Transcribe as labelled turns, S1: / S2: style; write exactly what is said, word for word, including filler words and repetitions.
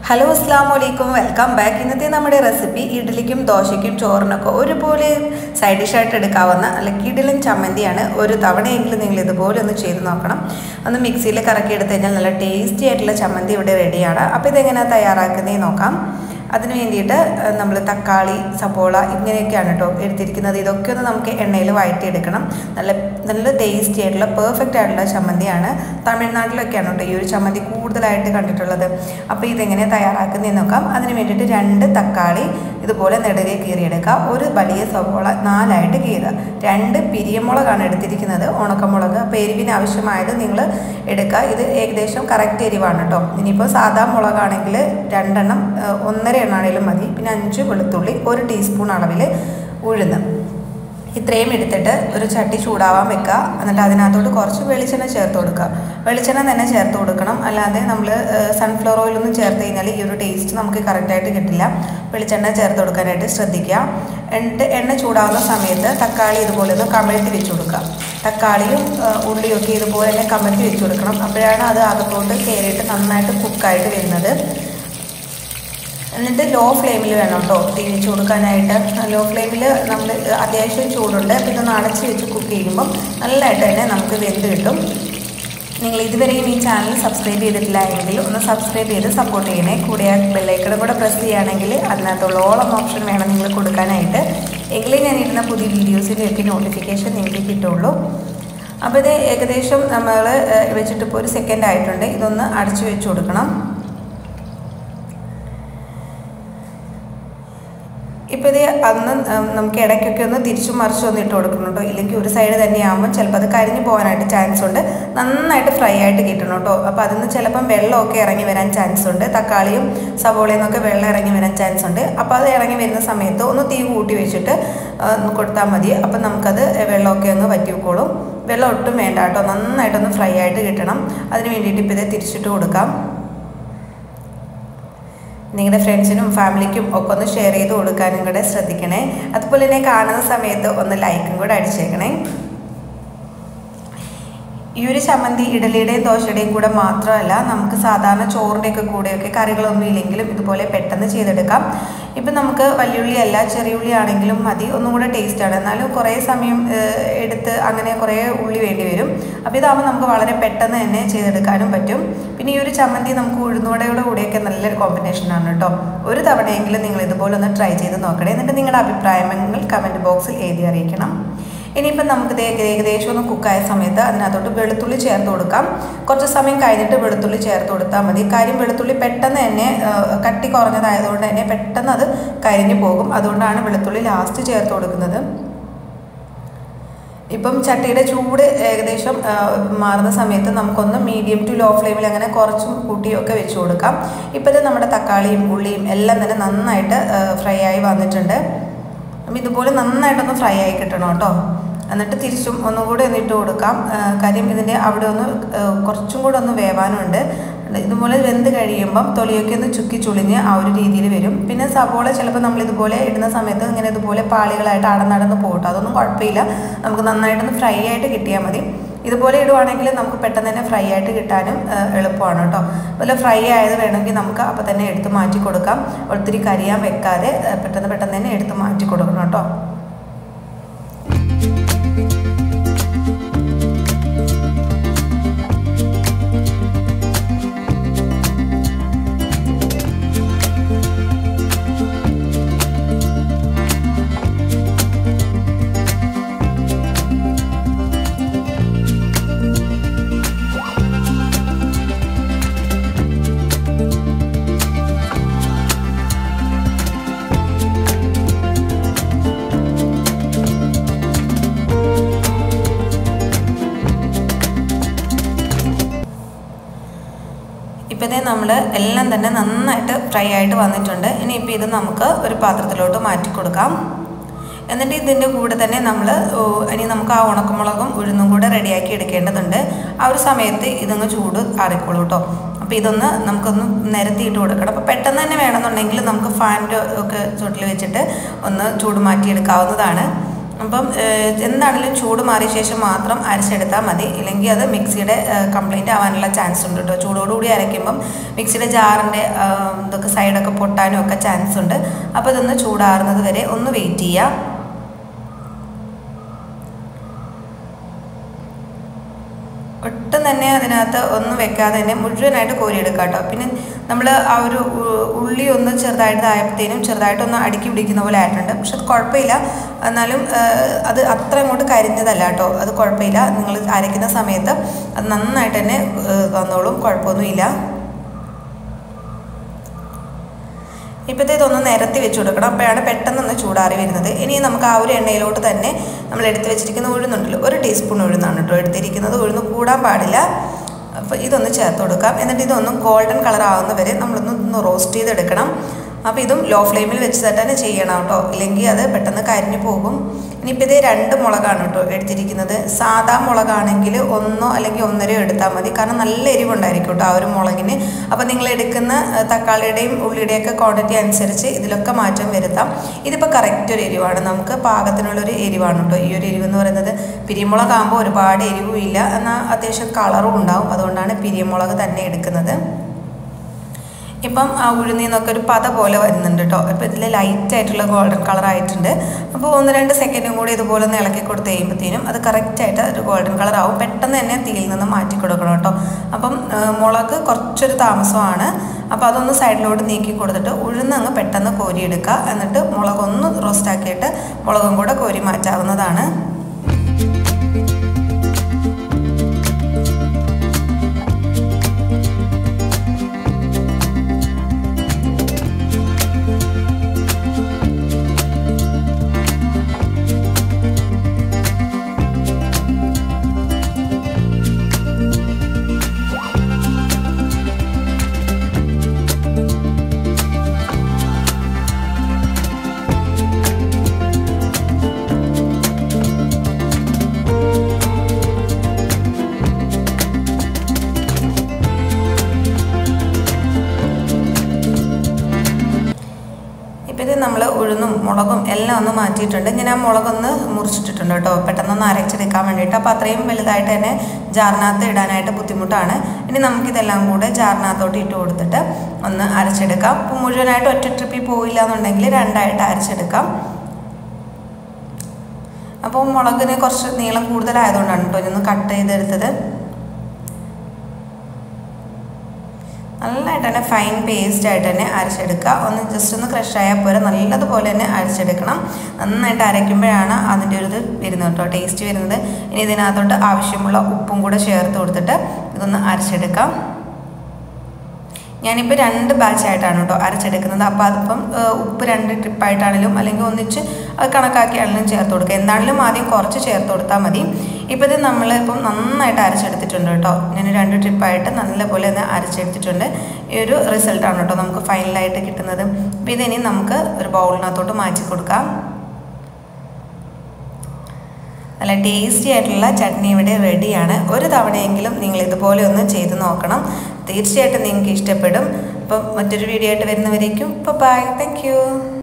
S1: Hello അസ്സലാമു അലൈക്കും welcome back. ഇന്നത്തെ നമ്മുടെ റെസിപ്പി ഇഡ്ഡലിക്കും ദോശയ്ക്കും ചോറിനൊക്കെ ഒരുപോലെ സൈഡ് ഡിഷായിട്ട് എടുക്കാവുന്ന അല്ല കിടിലൻ ചമ്മന്തിയാണ്. ഒരു തവണയെങ്കിലും നിങ്ങൾ ഇതുപോലെ ഒന്ന് ചെയ്ത് നോക്കണം. ഒന്ന് മിക്സിയിൽ കറക്കി എടുത്തു കഴിഞ്ഞാൽ നല്ല ടേസ്റ്റി ആയിട്ടുള്ള ചമ്മന്തി ഇവിടെ റെഡിയാണ്. അപ്പോൾ ഇതെങ്ങനെയാണ് തയ്യാറാക്കുന്നതെന്ന് നോക്കാം. അതിന് വേണ്ടിയിട്ട് നമ്മൾ തക്കാളി, സബോള ഇങ്ങനെയൊക്കെയാണ് കേട്ടോ എടുത്തിരിക്കുന്നത്. ഇതൊക്കെ ഒന്ന് നമുക്ക് എണ്ണയിൽ വഴറ്റിയെടുക്കണം. നല്ല നല്ല ടേസ്റ്റി ആയിട്ടുള്ള പെർഫെക്റ്റ് ആയിട്ടുള്ള ചമ്മന്തിയാണ്. തമിഴ്നാട്ടിലൊക്കെയാണ് കേട്ടോ ഈ ഒരു ചമ്മന്തി കൂടുതലായിട്ട് കണ്ടിട്ടുള്ളത്. അപ്പോൾ ഇതെങ്ങനെ തയ്യാറാക്കുന്നതെന്ന് നോക്കാം. അതിന് വേണ്ടിയിട്ട് രണ്ട് തക്കാളി ഇതുപോലെ നെടുകെ കീറിയെടുക്കുക. ഒരു വലിയ സബോള നാലായിട്ട് കീറുക. രണ്ട് പിരിയമുളകാണ് എടുത്തിരിക്കുന്നത്, ഉണക്കമുളക്. അപ്പോൾ എരിവിന് ആവശ്യമായത് നിങ്ങൾ എടുക്കുക. ഇത് ഏകദേശം കറക്റ്റ് എരിവാണ് കേട്ടോ. ഇനിയിപ്പോൾ സാധാ മുളകാണെങ്കിൽ രണ്ടെണ്ണം ഒന്നര എണ്ണാണേലും മതി. പിന്നെ അഞ്ച് വെളുത്തുള്ളി, ഒരു ടീസ്പൂൺ അളവിൽ ഉഴുന്ന്, ഇത്രയും എടുത്തിട്ട് ഒരു ചട്ടി ചൂടാവാൻ വെക്കുക. എന്നിട്ട് അതിനകത്തോട്ട് കുറച്ച് വെളിച്ചെണ്ണ ചേർത്ത് കൊടുക്കുക. വെളിച്ചെണ്ണ തന്നെ ചേർത്ത് കൊടുക്കണം, അല്ലാതെ നമ്മൾ സൺഫ്ലവർ ഓയിലൊന്നും ചേർത്ത് കഴിഞ്ഞാൽ ഈ ഒരു ടേസ്റ്റ് നമുക്ക് കറക്റ്റായിട്ട് കിട്ടില്ല. വെളിച്ചെണ്ണ ചേർത്ത് കൊടുക്കാനായിട്ട് ശ്രദ്ധിക്കുക. എന്നിട്ട് എണ്ണ ചൂടാവുന്ന സമയത്ത് തക്കാളി ഇതുപോലെ ഒന്ന് കമഴ്ത്തി വെച്ച് കൊടുക്കുക. തക്കാളിയും ഉള്ളിയൊക്കെ ഇതുപോലെ തന്നെ കമഴ്ത്തി വെച്ച് കൊടുക്കണം. അപ്പോഴാണ് അത് അകത്തോട്ട് കയറിയിട്ട് നന്നായിട്ട് കുക്കായിട്ട് വരുന്നത്. എന്നിട്ട് ലോ ഫ്ലെയിമിൽ വേണം കേട്ടോ തീ വെച്ച് കൊടുക്കാനായിട്ട്. ലോ ഫ്ലെയിമിൽ നമ്മൾ അത്യാവശ്യം ചൂടുണ്ട്. അപ്പോൾ ഇതൊന്ന് അടച്ച് വെച്ച് കുക്ക് ചെയ്യുമ്പം നല്ലതായിട്ട് തന്നെ നമുക്ക് വെന്ത് കിട്ടും. നിങ്ങൾ ഇതുവരെയും ഈ ചാനൽ സബ്സ്ക്രൈബ് ചെയ്തിട്ടില്ല എങ്കിൽ ഒന്ന് സബ്സ്ക്രൈബ് ചെയ്ത് സപ്പോർട്ട് ചെയ്യണേ. കൂടെ ആ ബെല്ലൈക്കണും കൂടെ പ്രസ് ചെയ്യുകയാണെങ്കിൽ അതിനകത്തുള്ള ഓളം ഓപ്ഷൻ വേണം നിങ്ങൾ കൊടുക്കാനായിട്ട്. എങ്കിലേ ഞാൻ ഇടുന്ന പുതിയ വീഡിയോസിൻ്റെയൊക്കെ നോട്ടിഫിക്കേഷൻ നിങ്ങൾക്ക് കിട്ടുള്ളൂ. അപ്പോൾ ഇത് ഏകദേശം നമ്മൾ വെച്ചിട്ട് ഇപ്പോൾ ഒരു സെക്കൻഡ് ആയിട്ടുണ്ട്. ഇതൊന്ന് അടച്ച് വെച്ച് കൊടുക്കണം. ഇപ്പോൾ ഇത് അന്ന് നമുക്ക് ഇടയ്ക്കൊക്കെ ഒന്ന് തിരിച്ചും മറിച്ചും ഒന്ന് ഇട്ട് കൊടുക്കണം കേട്ടോ. ഇല്ലെങ്കിൽ ഒരു സൈഡ് തന്നെയാകുമ്പോൾ ചിലപ്പോൾ അത് കരിഞ്ഞു പോകാനായിട്ട് ചാൻസ് ഉണ്ട്. നന്നായിട്ട് ഫ്രൈ ആയിട്ട് കിട്ടണം കേട്ടോ. അപ്പോൾ അതിൽ നിന്ന് ചിലപ്പം വെള്ളമൊക്കെ ഇറങ്ങി വരാൻ ചാൻസ് ഉണ്ട്. തക്കാളിയും സവോളയിൽ നിന്നൊക്കെ വെള്ളം ഇറങ്ങി വരാൻ ചാൻസ് ഉണ്ട്. അപ്പോൾ അത് ഇറങ്ങി വരുന്ന സമയത്ത് ഒന്ന് തീ കൂട്ടി വെച്ചിട്ട് കൊടുത്താൽ മതി. അപ്പം നമുക്കത് വെള്ളമൊക്കെ ഒന്ന് വറ്റിക്കോളും. വെള്ളം ഒട്ടും വേണ്ട കേട്ടോ. നന്നായിട്ടൊന്ന് ഫ്രൈ ആയിട്ട് കിട്ടണം. അതിന് വേണ്ടിയിട്ട് ഇപ്പോൾ ഇത് തിരിച്ചിട്ട് കൊടുക്കാം. നിങ്ങളുടെ ഫ്രണ്ട്സിനും ഫാമിലിക്കും ഒക്കെ ഒന്ന് ഷെയർ ചെയ്ത് കൊടുക്കാനും കൂടെ ശ്രദ്ധിക്കണേ. അതുപോലെ തന്നെ കാണുന്ന സമയത്ത് ഒന്ന് ലൈക്കും കൂടെ അടിച്ചേക്കണേ. ഈ ഒരു ചമ്മന്തി ഇഡലിയുടെയും ദോശയുടെയും കൂടെ മാത്രമല്ല, നമുക്ക് സാധാരണ ചോറിൻ്റെയൊക്കെ കൂടെയൊക്കെ കറികളൊന്നും ഇല്ലെങ്കിലും ഇതുപോലെ പെട്ടെന്ന് ചെയ്തെടുക്കാം. ഇപ്പം നമുക്ക് വലിയുള്ളി അല്ല ചെറിയുള്ളി ആണെങ്കിലും മതി, ഒന്നും കൂടെ ടേസ്റ്റാണ്. എന്നാലും കുറേ സമയം എടുത്ത് അങ്ങനെ കുറേ ഉള്ളി വേണ്ടി വരും. അപ്പോൾ ഇതാകുമ്പോൾ നമുക്ക് വളരെ പെട്ടെന്ന് തന്നെ ചെയ്തെടുക്കാനും പറ്റും. പിന്നെ ഈ ഒരു ചമ്മന്തി നമുക്ക് ഉഴുന്നുവടയുടെ കൂടെയൊക്കെ നല്ലൊരു കോമ്പിനേഷനാണ് കേട്ടോ. ഒരു തവണയെങ്കിലും നിങ്ങൾ ഇതുപോലെ ഒന്ന് ട്രൈ ചെയ്ത് നോക്കണേ. എന്നിട്ട് നിങ്ങളുടെ അഭിപ്രായങ്ങൾ കമൻറ്റ് ബോക്സിൽ എഴുതി അറിയിക്കണം. ഇനിയിപ്പം നമുക്ക് ഏകദേശം ഒന്ന് കുക്കായ സമയത്ത് അതിനകത്തോട്ട് വെളുത്തുള്ളി ചേർത്ത് കൊടുക്കാം. കുറച്ച് സമയം കഴിഞ്ഞിട്ട് വെളുത്തുള്ളി ചേർത്ത് കൊടുത്താൽ മതി. കാര്യം വെളുത്തുള്ളി പെട്ടെന്ന് തന്നെ കട്ടി കുറഞ്ഞതായതുകൊണ്ട് തന്നെ പെട്ടെന്ന് അത് കരിഞ്ഞു പോകും. അതുകൊണ്ടാണ് വെളുത്തുള്ളി ലാസ്റ്റ് ചേർത്ത് കൊടുക്കുന്നത്. ഇപ്പം ചട്ടിയുടെ ചൂട് ഏകദേശം മാറുന്ന സമയത്ത് നമുക്കൊന്ന് മീഡിയം ടു ലോ ഫ്ലെയിമിൽ അങ്ങനെ കുറച്ചും കൂട്ടിയൊക്കെ വെച്ച് കൊടുക്കാം. ഇപ്പോഴത്തെ നമ്മുടെ തക്കാളിയും ഉള്ളിയും എല്ലാം തന്നെ നന്നായിട്ട് ഫ്രൈ ആയി വന്നിട്ടുണ്ട്. അപ്പം ഇതുപോലെ നന്നായിട്ടൊന്ന് ഫ്രൈ ആയി കിട്ടണം കേട്ടോ. എന്നിട്ട് തിരിച്ചും ഒന്നും കൂടെ ഒന്ന് ഇട്ട് കൊടുക്കാം. കാര്യം ഇതിൻ്റെ അവിടെ ഒന്ന് കുറച്ചും കൂടെ ഒന്ന് വേവാനുണ്ട്. ഇതുപോലെ വെന്ത് കഴിയുമ്പം തൊലിയൊക്കെ ഒന്ന് ചുക്കി ചുളിഞ്ഞ് ആ ഒരു രീതിയിൽ വരും. പിന്നെ സവോള ചിലപ്പോൾ നമ്മളിതുപോലെ ഇടുന്ന സമയത്ത് ഇങ്ങനെ ഇതുപോലെ പാളികളായിട്ട് അടന്നടന്ന് പോകട്ടോ. അതൊന്നും കുഴപ്പമില്ല, നമുക്ക് നന്നായിട്ടൊന്ന് ഫ്രൈ ആയിട്ട് കിട്ടിയാൽ മതി. ഇതുപോലെ ഇടുവാണെങ്കിൽ നമുക്ക് പെട്ടെന്ന് തന്നെ ഫ്രൈ ആയിട്ട് കിട്ടാനും എളുപ്പമാണ് കേട്ടോ. അതുപോലെ ഫ്രൈ ആയത് വേണമെങ്കിൽ നമുക്ക് അപ്പോൾ തന്നെ എടുത്ത് മാറ്റി കൊടുക്കാം. ഒത്തിരി കരിയാൻ വെക്കാതെ പെട്ടെന്ന് പെട്ടെന്ന് തന്നെ എടുത്ത് മാറ്റി കൊടുക്കണം കേട്ടോ. ഇപ്പോഴത്തെ നമ്മൾ എല്ലാം തന്നെ നന്നായിട്ട് ഫ്രൈ ആയിട്ട് വന്നിട്ടുണ്ട്. ഇനിയിപ്പോൾ ഇത് നമുക്ക് ഒരു പാത്രത്തിലോട്ട് മാറ്റി കൊടുക്കാം. എന്നിട്ട് ഇതിൻ്റെ കൂടെ തന്നെ നമ്മൾ ഇനി നമുക്ക് ആ ഉണക്കമുളകും ഉഴുന്നും കൂടെ റെഡിയാക്കി എടുക്കേണ്ടതുണ്ട്. ആ ഒരു സമയത്ത് ഇതങ്ങ് ചൂട് ആറിക്കോളൂ കേട്ടോ. അപ്പോൾ ഇതൊന്ന് നമുക്കൊന്ന് നിരത്തിയിട്ട് കൊടുക്കണം. അപ്പോൾ പെട്ടെന്ന് തന്നെ വേണമെന്നുണ്ടെങ്കിൽ നമുക്ക് ഫാനിൻ്റെ ഒക്കെ ചുവട്ടിൽ വെച്ചിട്ട് ഒന്ന് ചൂട് മാറ്റിയെടുക്കാവുന്നതാണ്. അപ്പം എന്താണെങ്കിലും ചൂട് മാറിയ ശേഷം മാത്രം അരച്ചെടുത്താൽ മതി, ഇല്ലെങ്കിൽ അത് മിക്സിയുടെ കംപ്ലൈൻറ്റ് ആവാനുള്ള ചാൻസ് ഉണ്ട് കേട്ടോ. ചൂടോടുകൂടി അരയ്ക്കുമ്പം മിക്സിയുടെ ജാറിൻ്റെ ഇതൊക്കെ സൈഡൊക്കെ പൊട്ടാനും ഒക്കെ ചാൻസ് ഉണ്ട്. അപ്പോൾ ഇതൊന്ന് ചൂടാറുന്നത് വരെ ഒന്ന് വെയിറ്റ് ചെയ്യാം. ഒട്ടും തന്നെ അതിനകത്ത് ഒന്നും വെക്കാതെ തന്നെ മുഴുവനായിട്ട് കോരിയെടുക്കാം കേട്ടോ. പിന്നെ നമ്മൾ ആ ഒരു ഉള്ളി ഒന്ന് ചെറുതായിട്ട് ആയപ്പോഴത്തേനും ചെറുതായിട്ടൊന്ന് അടുക്കി പിടിക്കുന്ന പോലെ ആയിട്ടുണ്ട്. പക്ഷെ അത് കുഴപ്പമില്ല, എന്നാലും അത് അത്ര അങ്ങോട്ട് കരിഞ്ഞതല്ല കേട്ടോ. അത് കുഴപ്പമില്ല, നിങ്ങൾ അരയ്ക്കുന്ന സമയത്ത് അത് നന്നായിട്ട് തന്നെ വന്നോളും, കുഴപ്പമൊന്നുമില്ല. ഇപ്പോഴത്തെ ഇതൊന്ന് നിരത്തി വെച്ച് കൊടുക്കണം, അപ്പോഴാണ് പെട്ടെന്നൊന്ന് ചൂടാറി വരുന്നത്. ഇനി നമുക്ക് ആ ഒരു എണ്ണയിലോട്ട് തന്നെ നമ്മൾ എടുത്ത് വെച്ചിരിക്കുന്ന ഉഴുന്നുണ്ടല്ലോ, ഒരു ടീസ്പൂൺ ഉഴുന്നാണ് കേട്ടോ എടുത്തിരിക്കുന്നത്. ഉഴുന്ന് കൂടാൻ പാടില്ല. അപ്പോൾ ഇതൊന്ന് ചേർത്ത് കൊടുക്കാം. എന്നിട്ട് ഇതൊന്ന് ഗോൾഡൻ കളർ ആവുന്നവരെ നമ്മളൊന്ന് ഒന്ന് റോസ്റ്റ് ചെയ്തെടുക്കണം. അപ്പോൾ ഇതും ലോ ഫ്ലെയിമിൽ വെച്ച് തന്നെ ചെയ്യണം കേട്ടോ, ഇല്ലെങ്കിൽ അത് പെട്ടെന്ന് കരിഞ്ഞു പോകും. ഇനിയിപ്പോൾ ഇത് രണ്ട് മുളകാണ് കേട്ടോ എടുത്തിരിക്കുന്നത്. സാധാ മുളകാണെങ്കിൽ ഒന്നോ അല്ലെങ്കിൽ ഒന്നരയോ എടുത്താൽ മതി, കാരണം നല്ല എരിവുണ്ടായിരിക്കും കേട്ടോ ആ ഒരു മുളകിന്. അപ്പോൾ നിങ്ങൾ എടുക്കുന്ന തക്കാളിയുടെയും ഉള്ളിയുടെയൊക്കെ ക്വാണ്ടിറ്റി അനുസരിച്ച് ഇതിലൊക്കെ മാറ്റം വരുത്താം. ഇതിപ്പോൾ കറക്റ്റ് ഒരു എരിവാണ്, നമുക്ക് പാകത്തിനുള്ളൊരു എരിവാണ് കേട്ടോ ഈ ഒരു എരിവെന്ന് പറയുന്നത്. പിരിമുളകാകുമ്പോൾ ഒരുപാട് എരിവും ഇല്ല, എന്നാൽ അത്യാവശ്യം കളറും ഉണ്ടാവും, അതുകൊണ്ടാണ് പിരിമുളക് തന്നെ എടുക്കുന്നത്. ഇപ്പം ആ ഉഴുന്നിൽ നിന്നൊക്കെ ഒരു പത പോലെ വരുന്നുണ്ട് കേട്ടോ. ഇപ്പോൾ ഇതിൽ ലൈറ്റായിട്ടുള്ള ഗോൾഡൻ കളർ ആയിട്ടുണ്ട്. അപ്പോൾ ഒന്ന് രണ്ട് സെക്കൻഡും കൂടി ഇതുപോലെ ഒന്ന് ഇളക്കി കൊടുത്ത് കഴിയുമ്പോഴത്തേനും അത് കറക്റ്റായിട്ട് ഒരു ഗോൾഡൻ കളർ ആവും. പെട്ടെന്ന് തന്നെ തീയിൽ നിന്ന് മാറ്റി കൊടുക്കണം കേട്ടോ. അപ്പം മുളക് കുറച്ചൊരു താമസമാണ്, അപ്പോൾ അതൊന്ന് സൈഡിലോട്ട് നീക്കി കൊടുത്തിട്ട് ഉഴുന്നങ്ങ് പെട്ടെന്ന് കോരിയെടുക്കുക. എന്നിട്ട് മുളകൊന്ന് റോസ്റ്റാക്കിയിട്ട് മുളകും കൂടെ കോരി മാറ്റാവുന്നതാണ്. ഇത് നമ്മൾ ഉഴുന്നും മുളകും എല്ലാം ഒന്ന് മാറ്റിയിട്ടുണ്ട്. ഞാൻ ആ മുളകൊന്ന് മുറിച്ചിട്ടിട്ടുണ്ട് കേട്ടോ, പെട്ടെന്നൊന്ന് അരച്ചെടുക്കാൻ വേണ്ടിയിട്ട്. അപ്പോൾ അത്രയും വലുതായിട്ട് തന്നെ ജാറിനകത്ത് ഇടാനായിട്ട് ബുദ്ധിമുട്ടാണ്. ഇനി നമുക്കിതെല്ലാം കൂടെ ജാറിനകത്തോട്ട് ഇട്ട് കൊടുത്തിട്ട് ഒന്ന് അരച്ചെടുക്കാം. അപ്പോൾ മുഴുവനായിട്ട് ഒറ്റ ട്രിപ്പിൽ പോയില്ല എന്നുണ്ടെങ്കിൽ രണ്ടായിട്ട് അരച്ചെടുക്കാം. അപ്പോൾ മുളകിന് കുറച്ച് നീളം കൂടുതലായതുകൊണ്ടാണ് കേട്ടോ ഇതൊന്ന് കട്ട് ചെയ്തെടുത്തത്. നല്ലതായിട്ട് തന്നെ ഫൈൻ പേസ്റ്റ് ആയിട്ട് തന്നെ അരച്ചെടുക്കുക. ഒന്ന് ജസ്റ്റ് ഒന്ന് ക്രഷ് ആയാൽ പോലെ നല്ലതുപോലെ തന്നെ അരച്ചെടുക്കണം. നന്നായിട്ട് അരയ്ക്കുമ്പോഴാണ് അതിൻ്റെ ഒരു ഇത് വരുന്നത് കേട്ടോ, ടേസ്റ്റ് വരുന്നത്. ഇനി ഇതിനകത്തോട്ട് ആവശ്യമുള്ള ഉപ്പും കൂടെ ചേർത്ത് കൊടുത്തിട്ട് ഇതൊന്ന് അരച്ചെടുക്കാം. ഞാനിപ്പോൾ രണ്ട് ബാച്ചായിട്ടാണ് കേട്ടോ അരച്ചെടുക്കുന്നത്. അപ്പോൾ അതിപ്പം ഉപ്പ് രണ്ട് ട്രിപ്പായിട്ടാണെങ്കിലും അല്ലെങ്കിൽ ഒന്നിച്ച് കണക്കാക്കിയാണെങ്കിലും ചേർത്ത് കൊടുക്കുക. എന്താണെങ്കിലും ആദ്യം കുറച്ച് ചേർത്ത് കൊടുത്താൽ മതി. ഇപ്പോൾ ഇത് നമ്മളിപ്പം നന്നായിട്ട് അരച്ചെടുത്തിട്ടുണ്ട് കേട്ടോ. ഞാൻ രണ്ട് ട്രിപ്പായിട്ട് നല്ലപോലെ ഒന്ന് അരച്ചെടുത്തിട്ടുണ്ട്. ഈ ഒരു റിസൾട്ടാണ് കേട്ടോ നമുക്ക് ഫൈനലായിട്ട് കിട്ടുന്നത്. അപ്പോൾ ഇതിനി നമുക്ക് ഒരു ബൗളിനകത്തോട്ട് മാറ്റി കൊടുക്കാം. നല്ല ടേസ്റ്റി ആയിട്ടുള്ള ചട്നി ഇവിടെ റെഡിയാണ്. ഒരു തവണയെങ്കിലും നിങ്ങൾ ഇതുപോലെ ഒന്ന് ചെയ്ത് നോക്കണം, തീർച്ചയായിട്ടും നിങ്ങൾക്ക് ഇഷ്ടപ്പെടും. അപ്പം മറ്റൊരു വീഡിയോ ആയിട്ട് വരുന്നവരേക്കും ബൈ, താങ്ക് യു.